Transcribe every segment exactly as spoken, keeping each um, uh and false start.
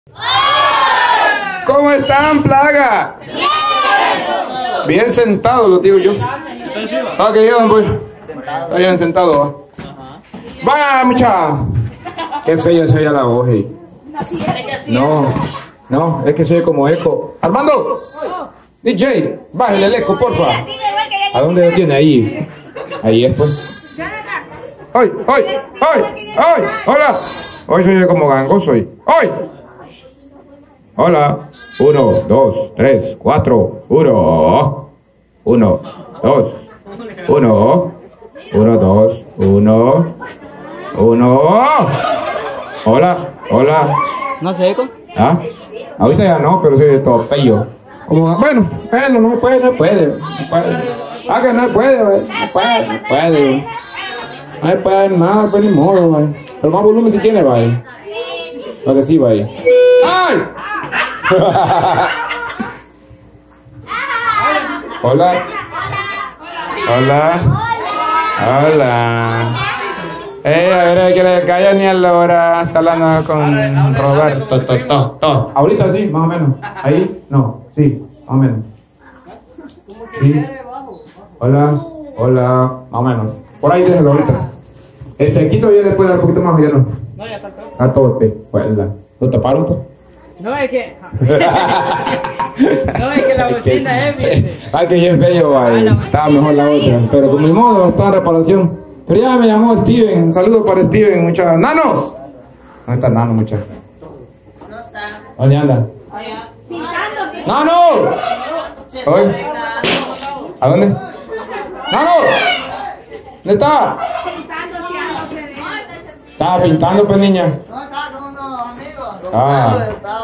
¿Cómo están, plaga? Bien sentados, lo digo yo. Ah, que llevan, pues. Está bien sentado. Vaya, mucha. Qué feo se oye la voz. Eh. No, no, es que se oye como eco. Armando, D J, bájale el eco, porfa. ¿A dónde lo tiene? Ahí. Ahí es, pues. ¡Ay, ay, ay, ay! ¡Hola! Hoy soy como gangoso hoy. ¡Ay! Hola. Uno, dos, tres, cuatro. Uno. Uno, dos. Uno. Uno, dos. Uno. Uno. Hola, hola. ¿No se eco? ¿Ah? Ahorita ya no, pero soy todo feo. Como, bueno, bueno, no puede, no puede. No puede. Ah, que no puede, güey. No puede, no puede. No puede nada, pues ni modo, güey. Pero más volumen si tiene, güey. No que sí, güey. ¡Ay! Hola. Hola. Hola. Eh, a ver, que le calla ni a la hora. Está hablando con Roberto. To, to, to. Ahorita sí, más o menos. Ahí, no, sí, más o menos. Sí. Hola, hola, más o menos. Por ahí déjalo ahorita. El sequito ya después de un poquito más, ya no. No, ya está todo. A todo, pues. ¿Lo taparon, pues? No, es que... no, es que la bocina es bien. Ay, que bien feo, ay. Estaba mejor la otra. Pero con mi modo, está en reparación. Pero ya me llamó Steven. Un saludo para Steven, mucha. ¡Nano! ¿Dónde está Nano, mucha? No está. ¿Dónde anda? Pintando. ¡Nano! ¿Hoy? ¿A dónde? ¡Nano! ¿Dónde está? Estaba pintando, pues, niña. No, estaba con unos amigos. Ah.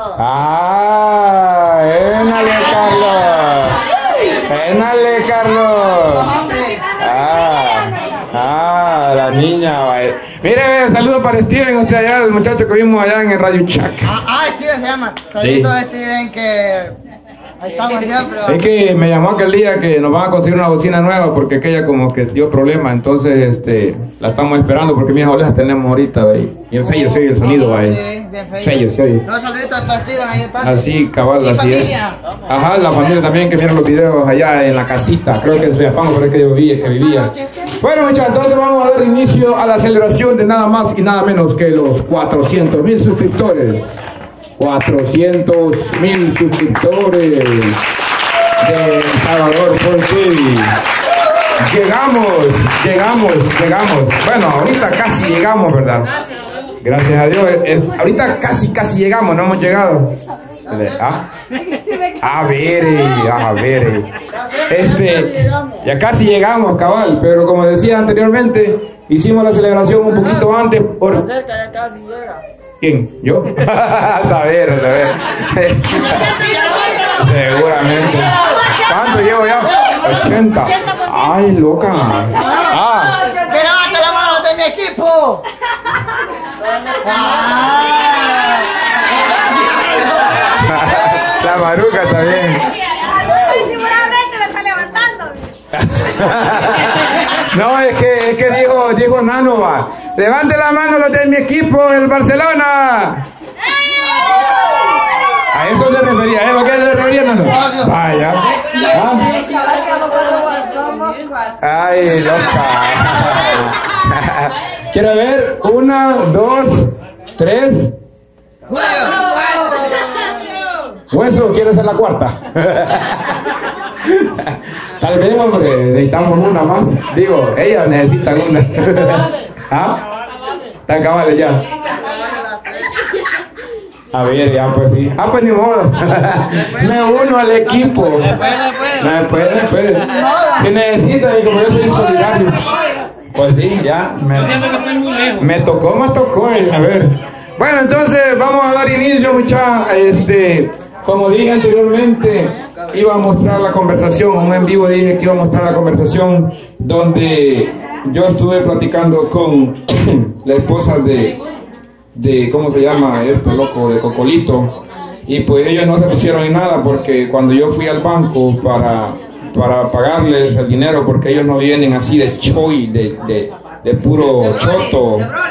Ah, énale, Carlos. Énale, Carlos. Ah, ah, la niña, vaya. Mire, saludos para Steven, usted allá, el muchacho que vimos allá en el Radio Chac. Ah, ah, Steven se llama. Saludito a Steven que... Ahí estamos siempre. Es que me llamó aquel día que nos van a conseguir una bocina nueva porque aquella como que dio problema, entonces este la estamos esperando porque mis orejas tenemos ahorita, ¿ve? Bien feo se oye el sonido, ¿ve? Sí, bien feo. Feo se oye. No, saluditos para Steven, ahí está. Así, cabal, Y así es. familia. Ajá, la familia también que vieron los videos allá en la casita, creo que en Soyapango, por ahí que yo vivía, que vivía. Bueno, muchachos, entonces vamos a dar inicio a la celebración de nada más y nada menos que los cuatrocientos mil suscriptores. cuatrocientos mil suscriptores de Salvador Ford T V. Llegamos, llegamos, llegamos. Bueno, ahorita casi llegamos, ¿verdad? Gracias a Dios. Eh, eh, ahorita casi, casi llegamos, no hemos llegado. ¿Ah? A ver, eh, a ver. Eh. Este, ya casi llegamos, cabal, pero como decía anteriormente, hicimos la celebración un poquito antes. Por... Cerca, ya casi llega. ¿Quién? ¿Yo? A saber, a saber. Seguramente. ¿Cuánto llevo ya? ochenta. Ay, loca. Ah. ¡Levanta la mano de mi equipo! Ah. La maruca también. Seguramente me está levantando. No, es que, es que dijo, dijo Nano, va. Levante la mano los de mi equipo, el Barcelona. A eso se refería, ¿eh? ¿A qué se refería, Nano? Vaya. ¿Ah? Ay, loca. Quiero ver, una, dos, tres. Hueso, ¿quiere ser la cuarta? Tal vez, hombre, necesitamos una más. Digo, ellas necesitan una. ¿Ah? Están cabales ya. A ver, ya pues sí. Ah, pues ni modo. Me uno al equipo. No puede, no puede. Si necesitan, y como yo soy solidario. Pues sí, ya. Me, me tocó, me tocó. A ver. Bueno, entonces vamos a dar inicio, muchachos. Este, como dije anteriormente, iba a mostrar la conversación. Un en vivo dije que iba a mostrar la conversación donde yo estuve platicando con la esposa de, de, ¿cómo se llama esto, loco? De Cocolito. Y pues ellos no se pusieron en nada porque cuando yo fui al banco para, para pagarles el dinero, porque ellos no vienen así de choy, de, de, de puro choto,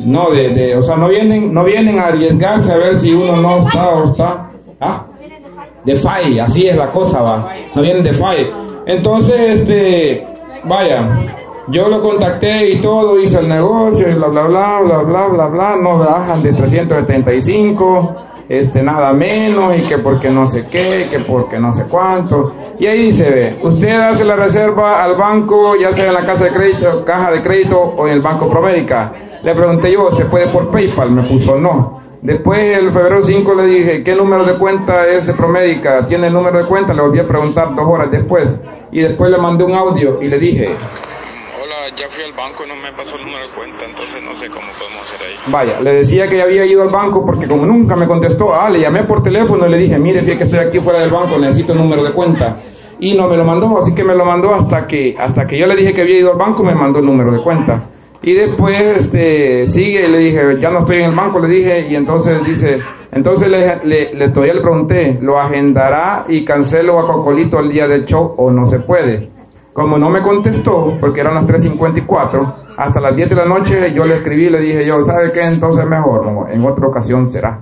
No, de, de, o sea, no vienen, no vienen a arriesgarse a ver si uno no está o está. ¿Ah? De F A I, así es la cosa, va. No vienen de F A I. Entonces, este, vaya, yo lo contacté y todo, hice el negocio, y bla, bla, bla, bla, bla, bla, bla, no bajan de trescientos setenta y cinco, este, nada menos, y que porque no sé qué, que porque no sé cuánto. Y ahí dice, ve, usted hace la reserva al banco, ya sea en la casa de crédito, caja de crédito o en el Banco Promérica. Le pregunté yo, ¿se puede por PayPal? Me puso no. Después, el febrero cinco, le dije, ¿qué número de cuenta es de Promérica? ¿Tiene el número de cuenta? Le volví a preguntar dos horas después. Y después le mandé un audio y le dije, hola, ya fui al banco, no me pasó el número de cuenta, entonces no sé cómo podemos hacer ahí. Vaya, le decía que ya había ido al banco porque como nunca me contestó, ah, le llamé por teléfono y le dije, mire, fíjate que estoy aquí fuera del banco, necesito el número de cuenta. Y no me lo mandó, así que me lo mandó hasta que, hasta que yo le dije que había ido al banco, me mandó el número de cuenta. Y después, este, sigue, y le dije, ya no estoy en el banco, le dije, y entonces dice, entonces le, le, le todavía le pregunté, ¿lo agendará y cancelo a Cocolito el día del show o no se puede? Como no me contestó, porque eran las tres cincuenta y cuatro, hasta las diez de la noche yo le escribí, le dije yo, ¿sabe qué? Entonces mejor, no, en otra ocasión será.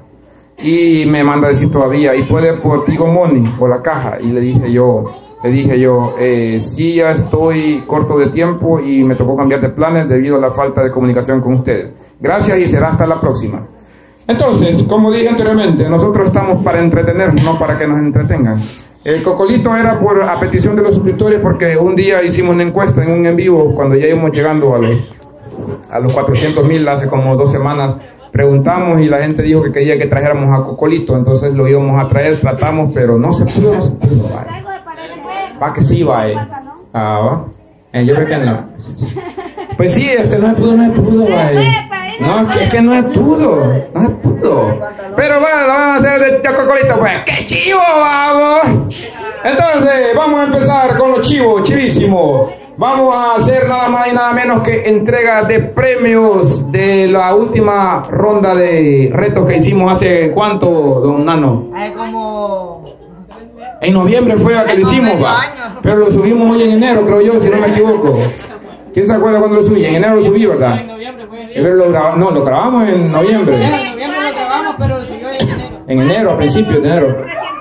Y me manda a decir todavía, y puede por Tigo Money, por la caja, y le dije yo, le dije yo, eh, sí, ya estoy corto de tiempo y me tocó cambiar de planes debido a la falta de comunicación con ustedes. Gracias y será hasta la próxima. Entonces, como dije anteriormente, nosotros estamos para entretener, no para que nos entretengan. El Cocolito era por a petición de los suscriptores porque un día hicimos una encuesta en un en vivo cuando ya íbamos llegando a los, a los cuatrocientos mil hace como dos semanas. Preguntamos y la gente dijo que quería que trajéramos a Cocolito, entonces lo íbamos a traer, tratamos, pero no se pudo, no se pudo, vale. Va que sí, va, eh. Ah, va. Eh, yo creo que no. Pues sí, este no se pudo, no se pudo, va. Eh. No, es que, es que no se pudo, no se pudo. Pero bueno, lo vamos a hacer de Cocolito, pues. ¡Qué chivo, vamos! Entonces, vamos a empezar con los chivos, chivísimo. Vamos a hacer nada más y nada menos que entrega de premios de la última ronda de retos que hicimos hace cuánto, don Nano. Hay como... En noviembre fue a que lo hicimos, va. Pero lo subimos hoy en enero, creo yo, si no me equivoco. ¿Quién se acuerda cuando lo subí? En enero lo subí, ¿verdad? En noviembre fue. Lo graba... No, lo grabamos en noviembre. En noviembre lo grabamos, pero lo subió en enero. En enero, a principios de enero.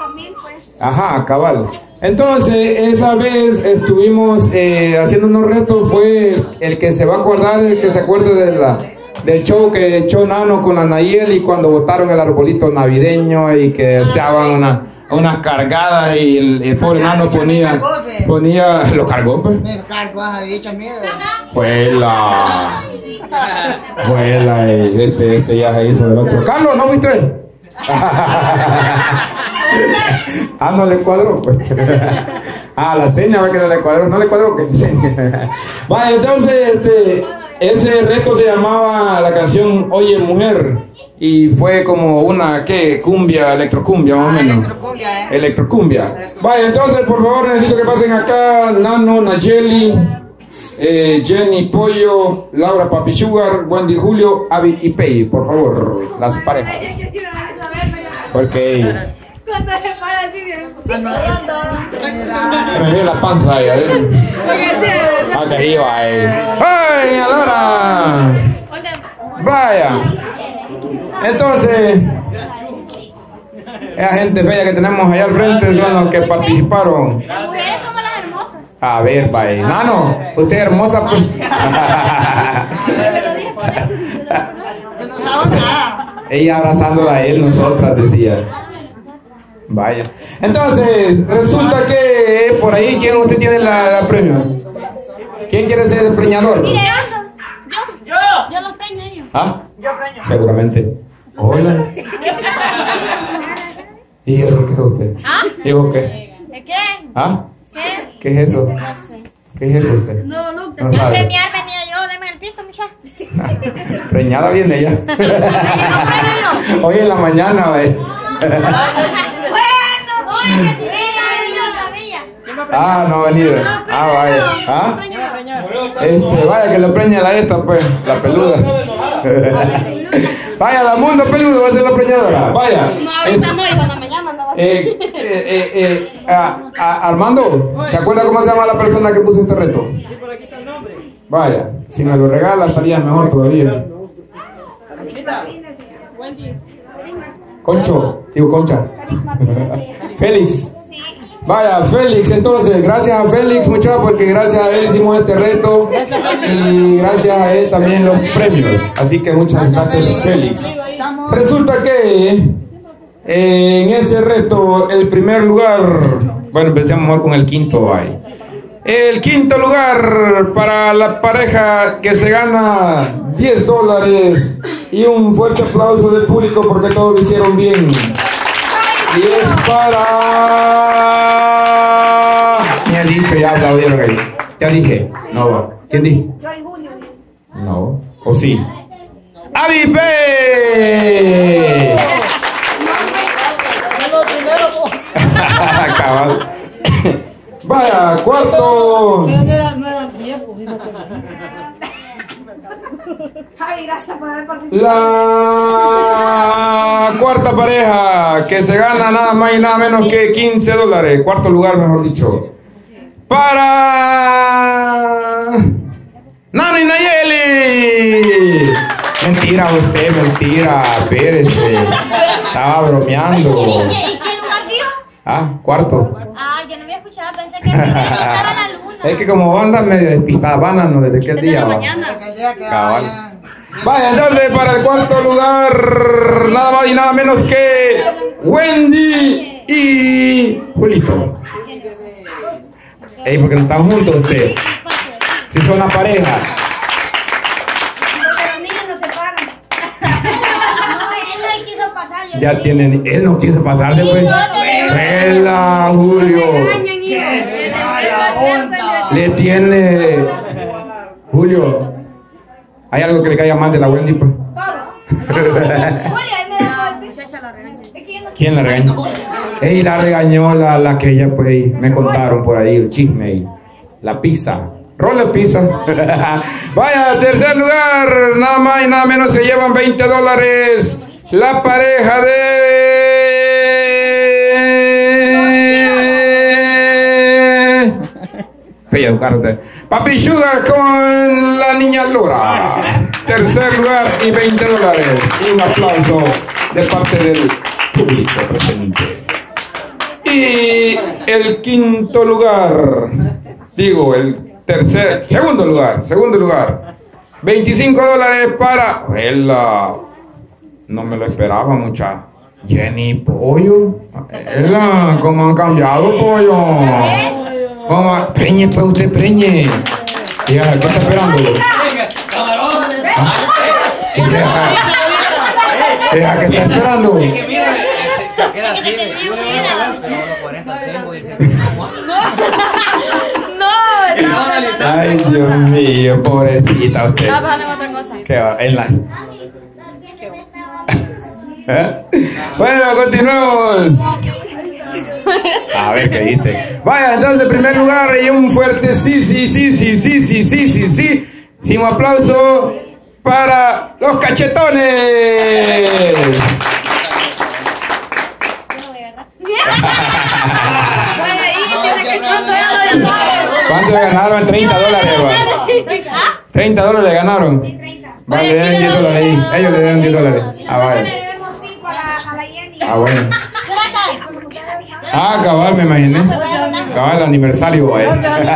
Ajá, cabal. Entonces, esa vez estuvimos eh, haciendo unos retos, fue el, el que se va a acordar, el que se acuerde de la, del show que echó Nano con la Nayeli cuando botaron el arbolito navideño y que echaban una, unas cargadas y el, el pobre Nano ponía, ponía, ¿lo cargó, pues? Me cargó, has dicho, miedo. Vuela, vuela, este, este ya se hizo el otro. Carlos, ¿no viste? Ah, no le cuadró, pues. Ah, la seña va que no le cuadró, no le cuadró, que seña. Vale, entonces, este, ese reto se llamaba la canción Oye Mujer. Y fue como una, ¿qué? Cumbia, electrocumbia, más o menos. Electrocumbia, eh. Electrocumbia. Vale, entonces, por favor, necesito que pasen acá Nano, Nayeli, eh, Jenny Pollo, Laura Papi Sugar, Wendy Julio, Avi y Pei, por favor, las parejas. Porque Cuando se para así bien. me dio la pantalla, ¿eh? Ah, que iba, eh. ¡Ay, Laura! Vaya. Entonces, esa gente fea que tenemos allá al frente son los que participaron. Las mujeres somos las hermosas. A ver, vaya. Nano, usted es hermosa, pues. No sabemos nada. Ella abrazándola a él, nosotras, decía. Vaya. Entonces, resulta que por ahí, ¿quién usted tiene la, la premio? ¿Quién quiere ser el preñador? Mire, yo. Yo. Yo los preño a ellos. ¿Ah? Yo preño. Seguramente. Hola. ¿Y eso qué es usted? ¿Ah? ¿Dijo qué? ¿De qué? ¿Ah? ¿Qué? ¿Qué es eso? No sé. ¿Qué es eso usted? No, Luke, No te sabe. premiar venía yo, deme el pisto, muchacho. Preñada viene ella. Hoy en la mañana, güey. Bueno, no, es que si sí, ha venido todavía. Ah, no ha venido. Ah, vaya. ¿Ah? Este, vaya que lo preña la esta, pues, la peluda. Vaya, la mundo peludo va a ser la preñadora. Vaya. No, ahorita no, hijo, en la mañana no va a ser. Eh, eh, eh, eh, a- a- Armando, ¿se acuerda cómo se llama la persona que puso este reto? Vaya, si me lo regala estaría mejor todavía. Concho, digo Concha. Félix. Vaya, Félix, entonces, gracias a Félix, muchachos, porque gracias a él hicimos este reto y gracias a él también los premios. Así que muchas gracias, Félix. Resulta que eh, en ese reto, el primer lugar, bueno, empecemos con el quinto ahí. El quinto lugar para la pareja que se gana diez dólares y un fuerte aplauso del público porque todos lo hicieron bien. Y es para... Me ha dicho, ya aplaudieron ahí. Ya dije. No va. ¿Quién dijo? No. ¿O sí? ¡Avipe! Cabal. Vaya, cuarto. No eran diez, pues. Javi, gracias por haber participado. La cuarta pareja que se gana nada más y nada menos que quince dólares. Cuarto lugar, mejor dicho. Para Nani Nayeli. Mentira usted, mentira. Espérese. Estaba bromeando. ¿Y qué lugar dijo? Ah, cuarto. Ah, yo no había escuchado, pensé que estaba la luna. Es que como andan medio despistadas, van a no desde qué día va. Cabal. Vaya, entonces para el cuarto lugar, nada más y nada menos que Wendy y Julito. Ey, porque no están juntos ustedes. Si son la pareja. Porque los niños no se paran. No, él no quiso pasar. Ya tienen, él no quiso pasarse, pues. Vela, Julio. Le tiene. Julio. ¿Hay algo que le caiga mal de la Wendy, pues? ¿Quién la regañó? Ey, la regañó la, la que ella, pues, me contaron por ahí el chisme y la pizza. Rola pizza. Vaya, tercer lugar, nada más y nada menos se llevan veinte dólares. La pareja de... Fea educarte. Papi Sugar con la niña Laura. Tercer lugar y veinte dólares. Y un aplauso de parte del público presente. Y el quinto lugar, digo, el tercer, segundo lugar, segundo lugar. veinticinco dólares para... Ela, no me lo esperaba, mucha. Jenny Pollo. Ela, ¿cómo han cambiado, Pollo? ¿Cómo? Preñe, pues usted preñe. Dígame, ¿qué está esperando? Deja que está esperando. Se queda así. Ay, Dios mío, pobrecita usted. ¿Qué va? En la... ¿Eh? Bueno, continuemos. A ver qué viste. Vaya, entonces, en primer lugar, y un fuerte sí, sí, sí, sí, sí, sí, sí, sí, sí. Sí, un aplauso para los cachetones. ¿Cuánto le ganaron? treinta dólares. treinta dólares le ganaron. Vale, le deben diez dólares ahí. Ellos le deben diez dólares. Ah, vale. Ah, bueno. Ah, cabal, me imaginé. Cabal, aniversario, vaya.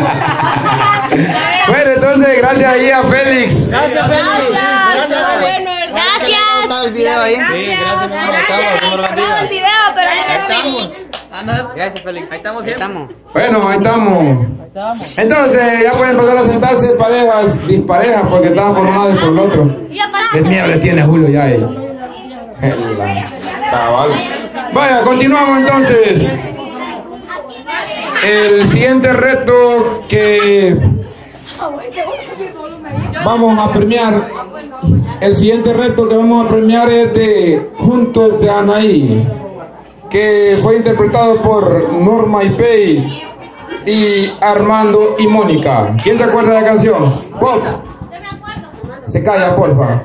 Bueno, entonces, gracias ahí a Félix. Gracias, Félix. Gracias. Bueno, gracias. ¿Está el video ahí? Sí, gracias. Gracias. el video, pero Gracias, Félix. Ahí estamos siempre. Bueno, ahí estamos. Entonces, ya pueden pasar a sentarse parejas, disparejas, porque estaban por un lado y por el otro. Qué miedo le tiene Julio ya él. Cabal. Vaya, continuamos entonces. El siguiente reto que vamos a premiar, el siguiente reto que vamos a premiar es de Juntos de Anaí, que fue interpretado por Norma y Pei y Armando y Mónica. ¿Quién se acuerda de la canción? Pop. Se calla, porfa.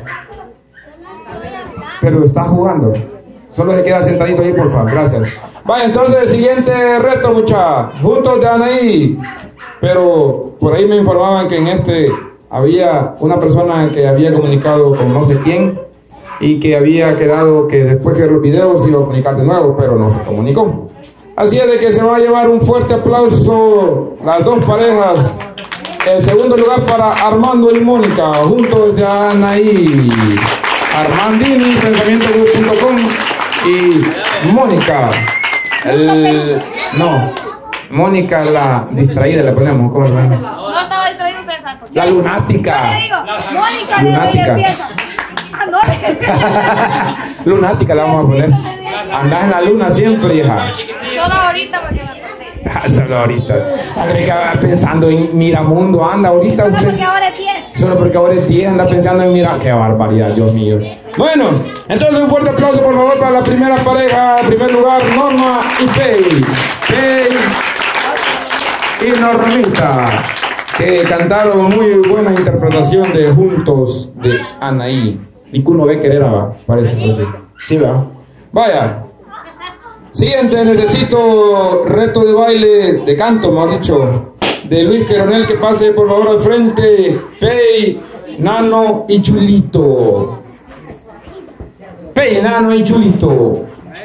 Pero está jugando. Solo se queda sentadito ahí, porfa. Gracias. Vaya, entonces el siguiente reto, mucha. Juntos de Anaí. Pero por ahí me informaban que en este había una persona que había comunicado con no sé quién y que había quedado que después que los videos se iba a comunicar de nuevo, pero no se comunicó. Así es de que se va a llevar un fuerte aplauso las dos parejas. El segundo lugar para Armando y Mónica, juntos de Anaí. Armandini, pensamiento punto com y Mónica. El, no, Mónica la distraída, le ponemos, ¿cómo se llama? No estaba distraído, César. La lunática. Yo le digo, Mónica, Lunática. le empieza. Ah, no. Lunática la vamos a poner. Andás en la luna siempre, hija. Solo ahorita porque me acordé. Solo ahorita. André que va pensando en Miramundo, anda ahorita Solo usted. porque ahora es diez. Solo porque ahora es diez, anda pensando en Mira. Qué barbaridad, Dios mío. Bueno, entonces un fuerte aplauso por favor para la primera pareja. En primer lugar, Norma y Pei. Pei y Normita, que cantaron muy buena interpretación de Juntos de Anaí. Y que uno ve querer, va, parece que sí. Sí, va. Vaya. Siguiente, necesito reto de baile, de canto, me han dicho, de Luis Queronel, que pase por favor al frente. Pei, Nano y Chulito. Pei, Nano y Chulito. Yo,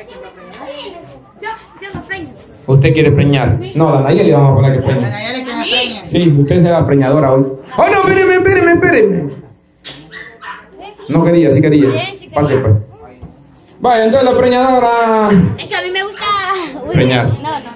yo lo preño. ¿Usted quiere preñar? No, a Nayeli le vamos a poner que preñe. Nayeli que me preñe. Sí, usted será preñadora hoy. ¡Oh, no! Espéreme, espéreme, espéreme. No quería, sí quería. Pase, pues. Vaya, entonces la preñadora. Es que a mí me gusta. Uy, Preñar. No, no, no.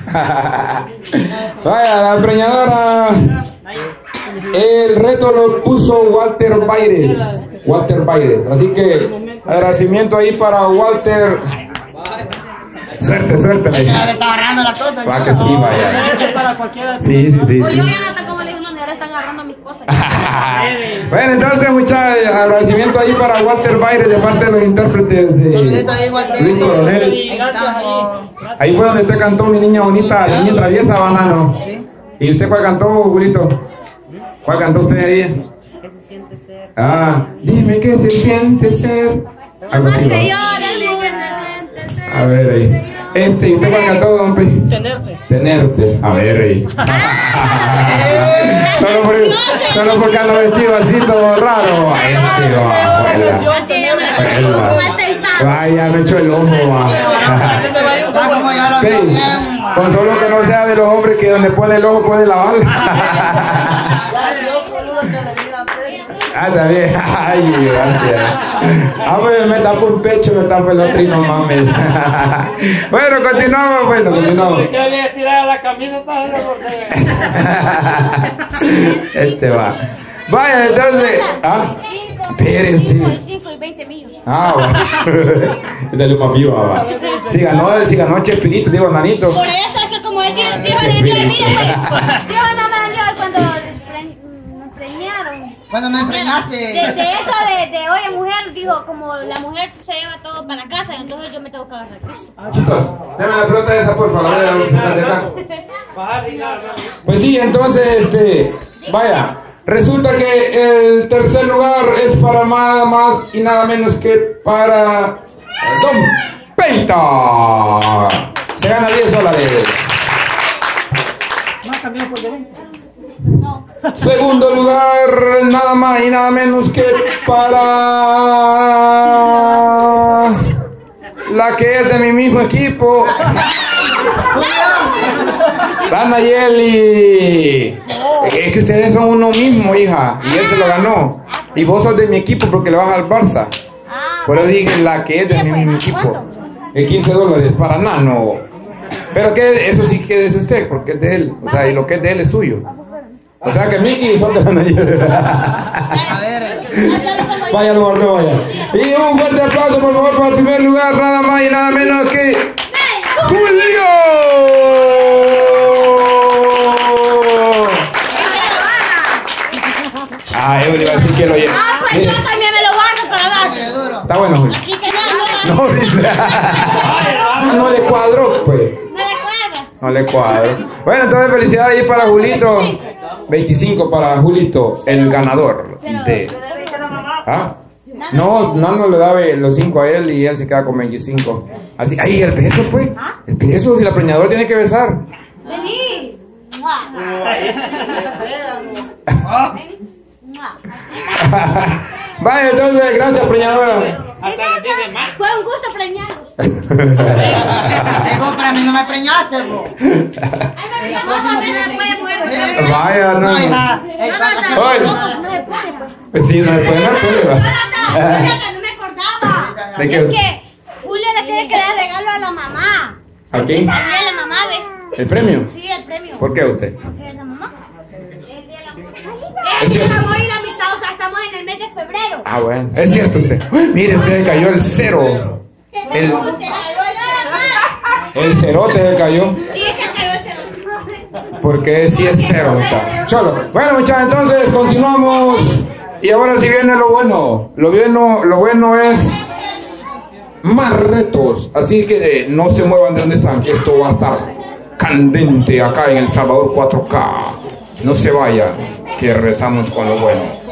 Vaya, la preñadora. El reto lo puso Walter Baires. Walter Baires. Así que agradecimiento ahí para Walter. Suerte, suerte. Ya le está agarrando la cosa. Va que sí, vaya. Para cualquiera. Sí, sí, sí. Oye, sí. vean hasta cómo le dijo, no, ahora están agarrando mis cosas. Bueno, entonces muchas agradecimiento ahí para Walter Baires de parte de los intérpretes de Saludito ahí, Walter. Luis Coronel. Gracias ahí. Ahí fue donde usted cantó Mi Niña Bonita, La Niña Traviesa, Banano. ¿Y usted cuál cantó, Julito? ¿Cuál cantó usted ahí? Ah, dime qué se siente ser. Algo así, ¿no? A ver ahí. Este, ¿y usted cuál cantó, don Pe? Tenerte. Tenerte. A ver ahí. Solo, por, solo porque ando vestido así todo raro. Ay, tío, abuela. Abuela. Vaya, me echó el ojo, va. Va como ya lo veo Sí, bien. con solo que no sea de los hombres que donde pone el ojo puede lavar. Ah, está bien. Ay, gracias. Ah, pues me tapo el pecho, me tapo el otro y no mames. Bueno, continuamos, bueno, continuamos. ¿Por qué había tirado la camisa tan Este va. Vaya, entonces. Ah, espere usted. cinco y veinte millones. Ah, va. Dale más viva, va. Si ganó, si ganó Chespirito, digo, nanito. Por eso es que como él dijo, dijo, dijo, mire, pues, dijo nada, Dios, cuando pre- me preñaron. Cuando me De, empreñaste. de eso de, de oye mujer, dijo, como la mujer se lleva todo para casa, entonces yo me tengo que agarrar esto. Chicos, dame la pelota esa, por favor. Pues sí, entonces, este, vaya, resulta que el tercer lugar es para nada más y nada menos que para Don Peita. Se gana diez dólares. No. Segundo lugar, nada más y nada menos que para la que es de mi mismo equipo, la Nayeli. Es que ustedes son uno mismo, hija, y él se lo ganó. Y vos sos de mi equipo porque le vas al Barça. Por eso dije la que es de mi mismo equipo. De quince dólares para Nano. Pero que eso sí que es usted, porque es de él. O sea, y lo que es de él es suyo. O sea que Mickey son de la Nayeli. A ver. Vaya, lo guardó, vaya. Y un fuerte aplauso, por favor, para el primer lugar, nada más y nada menos que Julio. Ah, yo le iba a decir que lo lleve. Ah, pues yo también me lo guardo para darse. Está bueno, Julio. Así que no, no, No, no, no le cuadró, pues. no le cuadra. No le cuadro. Bueno, entonces felicidades ahí para Julito. veinticinco para Julito, el ganador de... ¿Ah? No, no, no le da los cinco a él y él se queda con veinticinco. Así, ahí el peso, pues. El peso, si la preñadora tiene que besar. Vení. Mua. Vení. Mua. Vaya, entonces, gracias, preñadora. Hasta les dice más. Fue un gusto preñarlo. Vos para mí no me preñaste, vos. Ay, mami, no, no se me puede morir. Vaya, no. No, hija. No, no, no, Ay. no, no se puede, pues. Sí, no se puede dar prueba. No me acordaba. ¿De qué? Es que Julio le tiene que dar regalo a la mamá. ¿A quién? A la mamá, ¿ves? ¿El premio? Sí, el premio. ¿Por qué a usted? Porque es la mamá. El día del amor. El día del amor y la amistad, o sea, estamos en el mes de febrero. Ah, bueno. Es cierto usted. Mire, usted cayó el cero. El, el cerote se cayó. Sí, se cayó el cero. Porque sí es cero, muchachos. Cholo. Bueno, muchachos, entonces continuamos. Y ahora sí viene lo bueno. Lo bueno, lo bueno es más retos. Así que no se muevan de donde están, que esto va a estar candente acá en El Salvador cuatro K. No se vayan, que rezamos con lo bueno.